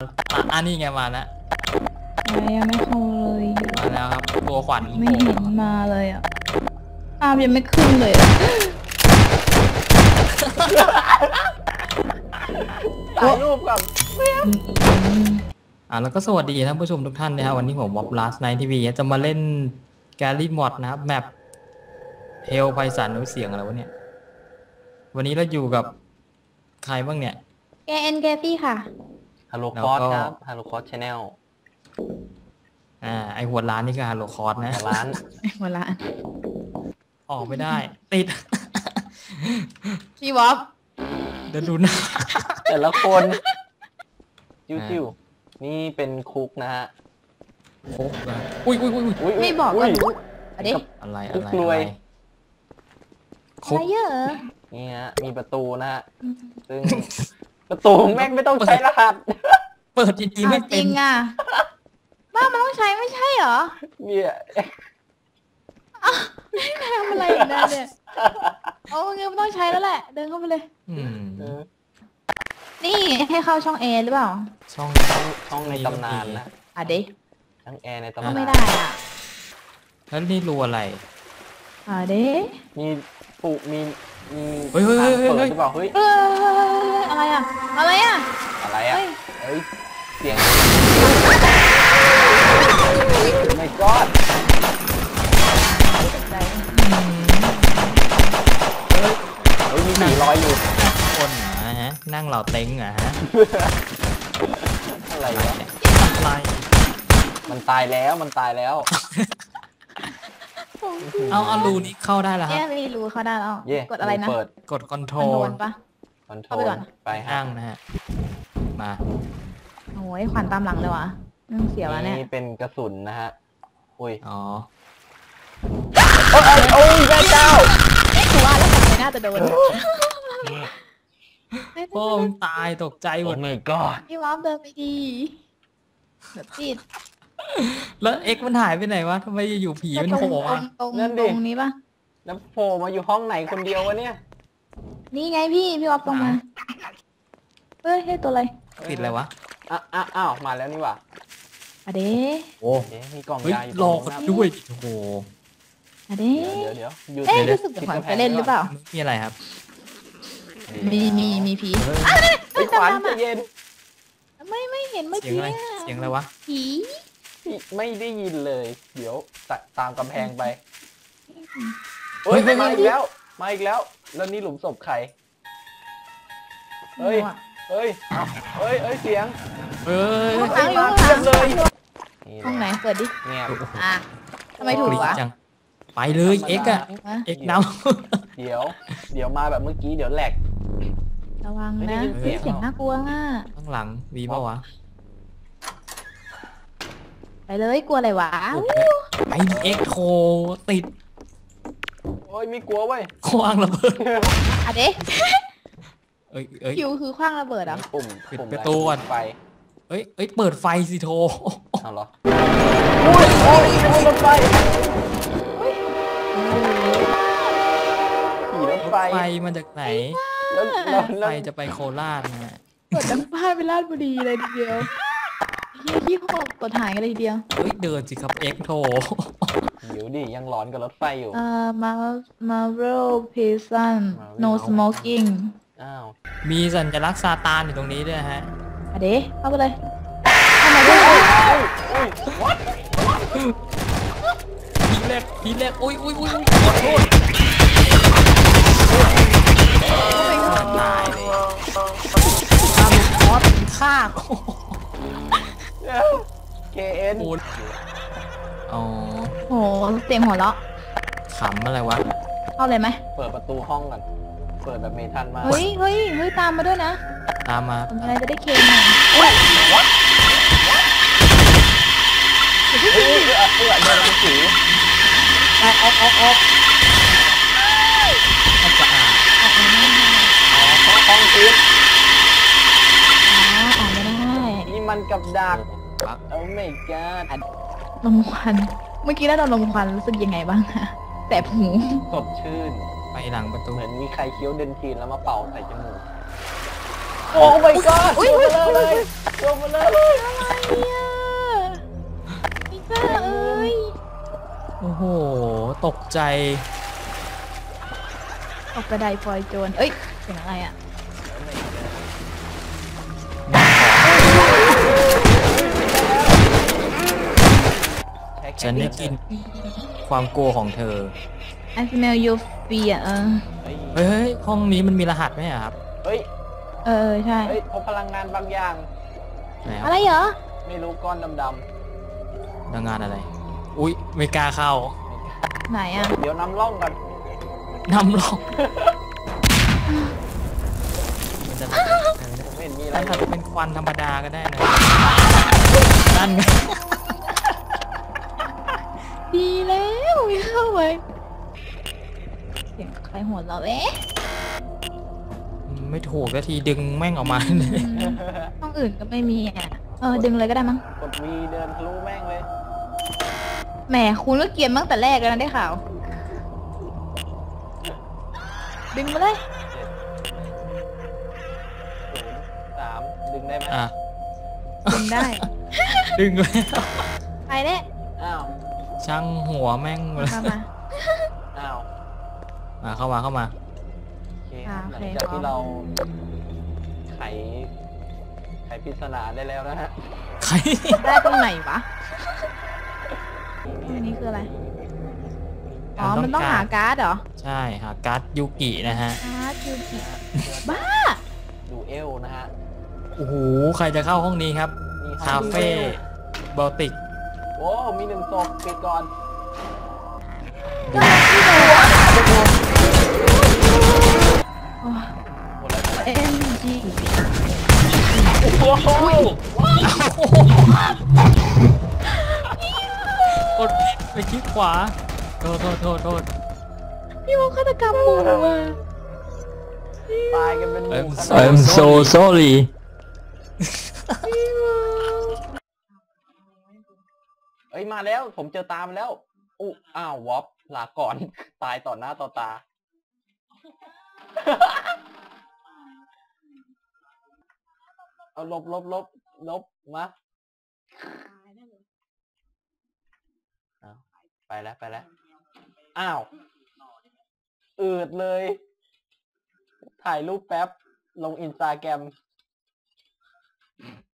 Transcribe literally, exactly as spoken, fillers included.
อันนี้ไงมาแล้วยังไม่เข้าเลยมาแล้วครับตัวขวัญไม่เห็นมาเลยอ่ะภาพยังไม่ขึ้นเลยอ่ะถ่ายรูปกับอ่าแล้วก็สวัสดีท่านผู้ชมทุกท่านนะครับวันนี้ผมวอปลาสไนท์ทีวีจะมาเล่นแกลลี่มอดนะครับแมปเฮลไพสันหรือเสียงอะไรวะเนี่ยวันนี้เราอยู่กับใครบ้างเนี่ยแกเอ็นแกตี้ค่ะฮัลโหลคอร์สครับฮัลโหลคอร์สชาแนลอ่าไอหัวร้านนี่ก็ฮัลโหลคอร์สนะร้านหัวร้านออกไม่ได้ติดพี่วอปเดินดูนะแต่ละคนจิ้วๆนี่เป็นคุกนะฮะคุกนะอุ้ยอุ้ยอุ้ยไม่บอกก็รู้อะไรอะไรคุกรวยคุกเยอะนี่ฮะมีประตูนะฮะซึ่งประตูแม่งไม่ต้องใช้รหัสเปิดจริงๆไม่จริงอ่ะบ้ามันต้องใช้ไม่ใช่เหรอเนี่ยทำอะไรนะเนี่ยโอ้เงินต้องใช้แล้วแหละเดินเข้าไปเลยนี่ให้เข้าช่องแอร์หรือเปล่าช่องช่องในตำนานนะอ่ะเด็กช่องแอร์ในตำนานไม่ได้อ่ะแล้วนี่รูอะไรอ่ะเด็กมีปุมีมีเฮ้ยเฮ้ยเฮ้ยเฮ้ยหรือเปล่าเฮ้ยอะไรอ่ะอะไรอ่ะอะไรอ่ะเฮ้ยเสียงไม่กอดเฮ้ยมีหนีลอยอยู่คนนะฮะนั่งเหล่าเต็งอ่ะฮะอะไรวะอะไรมันตายแล้วมันตายแล้วเอาเอารูนี้เข้าได้แล้วครับแย่มีรูเข้าได้แล้วกดอะไรนะกดคอนโทรลปะคอนโทรลไปห้างนะฮะมาโอ้ยขวัญตามหลังเลยวะนั่งเสียวะเนี่ยนี่เป็นกระสุนนะฮะอุ้ยอ๋อโอ้ยโอ้ยแม่เจ้าถือว่าแล้วผมไม่น่าจะโดนพ่อมึงตายตกใจหมดเลยก็พี่วอฟเดินไปดีเดี๋ยวติดแล้วเอ็กมันหายไปไหนวะทำไมอยู่ผีมันโผล่มาตรงตรงนี้ปะแล้วโผล่มาอยู่ห้องไหนคนเดียววะเนี่ยนี่ไงพี่พี่วอฟตรงมาเฮ้ยให้ตัวอะไรติดอะไรวะอ้าวอ้าวมาแล้วนี่ว่ะอะเด้โอ้มีกล่องยาอยู่รอคนด้วยโอ้โหอะเด้เดี๋ยวเดี๋ยวเอ๊ะรู้สึกเหมือนไปเล่นหรือเปล่ามีอะไรครับมีมีมีผีไอ้ขวัญใจเย็นไม่ไม่เห็นเมื่อกี้เสียงอะไรวะผีไม่ได้ยินเลยเดี๋ยวตามกำแพงไปเฮ้ยมาอีกแล้วมาอีกแล้วแล้วนี่หลุมศพใครเฮ้ยเฮ้ยเฮ้ยเฮ้ยเสียงเฮ้ยมาเทียบเลยห้องไหนเปิดดิเงียบอ่ะทำไมถูกวะไปเลยเอ็กอะเอ็กดาวเดี๋ยวเดี๋ยวมาแบบเมื่อกี้เดี๋ยวแหลกระวังนะเสียงน่ากลัวง่ะข้างหลังมีป่าวะไปเลยกลัวอะไรวะไปเอ็กโคติดโอ้ยมีกลัวไว้คว้างระเบิดอ่ะเด้เอ้ยเอ้ยคิวคือคว้างระเบิดอ่ะปุ่มปิดประตูก่อนไฟเอ้ยเอ้ยเปิดไฟสิโทเอาเหรอโอ้ยโอ้ยรถไฟขี่รถไฟไฟมาจากไหนไฟจะไปโคราชนะเปิดดังป้ายไปราชบุรีเลยทีเดียวที่หอบกดหายกันเลยทีเดียวเฮ้ยเดินสิครับเอ็กโทเดี๋ยวดิยังร้อนกับรถไฟอยู่อ่ามามาเวลเพซัน no smoking อ้าวมีสัญลักษณ์ซาตานอยู่ตรงนี้ด้วยฮะอะเด้เข้าไปเลยทำไมได้ผีเล็กผีเล็กอุ้ยอุ้ยอุ้ยขอโทษตายเลยฆ่าลูกคอสฆ่าเคเอ็นอ๋อโหเสียงหัวเราะขำอะไรวะเข้าเลยไหมเปิดประตูห้องก่อนเปิดแบบเมทัลมากเฮ้ยเฮ้ยเฮ้ยตามมาด้วยนะตามมาทำอะไรจะได้เคมหน่อยเฮ้ยวัดเฮ้ยเฮ้ยเฮ้ยเดินมาสีออกออกออกออกออกจะอ่านออกไม่ได้อ๋อห้องทิพย์อ๋อออกไม่ได้นี่มันกับดักโอ้ my god ลมควันเมื่อกี้ได้โดนลมควันรู้สึกยังไงบ้างคะแสบหูสดชื่นไปหลังประตูเหมือนมีใครเคี้ยวเดนทีนแล้วมาเป่าใส่จมูกโอ้ my god โยนมาเลยโยนมาเลยเนี่ยไม่กล้าเอ้ยโอ้โหตกใจออกกระไดฟอยโจรเอ้ยเสียงอะไรอ่ะฉันได้กินความกลัวของเธอ I smell your fear เออเฮ้ยเฮ้ยเฮ้ยห้องนี้มันมีรหัสไหมอะครับเฮ้ยเออใช่เฮ้ยพบพลังงานบางอย่างไหนคอะรับไรเหรอไม่รู้ก้อนดำพลังงานอะไร อุ๊ยไม่กล้าเข้าไหนอ่ะๆเดี๋ยวนำร่องกันนำลองมันจะผมไม่เห็นมีอะไรมันอาจจะเป็นควันธรรมดาก็ได้นะนั่นไงดีแล้วไม่เข้าไปเสียงใครหัวเราะเอ๊ะไม่ถูกสักทีดึงแม่งออกมาห้องอื่นก็ไม่มีอ่ะเออดึงเลยก็ได้มั้งกดวีเดินทะลุแม่งเลยแหมคุณก็เกรียนตั้งแต่แรกแล้วนะได้ข่าว ดึงมาเลยศูนย์สามดึงได้ไหมอ่ะดึงได้ดึงแล้วไปแล้วอ้าวช่างหัวแม่งเลยมามาอ้าวมาเข้ามาเข้ามาโอเคอ่าหโอลัเคงจากที่พร้อมเราไขไขปริศนาได้แล้วนะฮะใครได้ตรงไหนวะอันนี้คืออะไร อ๋อ มันต้องหาการ์ดเหรอใช่หาการ์ดยูกินะฮะการ์ดยูกิบ้าดูเอลนะฮะโอ้โหใครจะเข้าห้องนี้ครับนี่คาเฟ่บอลติกโอ้มีหนึ่งศพปิดก่อนโอ้หมดแล้วเอ็มจีโอ้โหกดผิดไปคลิกขวา โทษโทษโทษโทษพี่ว่าฆาตกรรมหมู่อ่ะตายกันเป็นหมู่ I'm ขนาด so- I'm so sorry เอ้ยมาแล้ว ผมเจอตามแล้วอู้อ้าววอปลาก่อน ตายต่อหน้าต่อตา เอาลบลบลบลบมาอ้าวไปแล้วไปแล้ว อ้าว อืดเลย ถ่ายรูปแป๊บ ลงอินสตาแกรม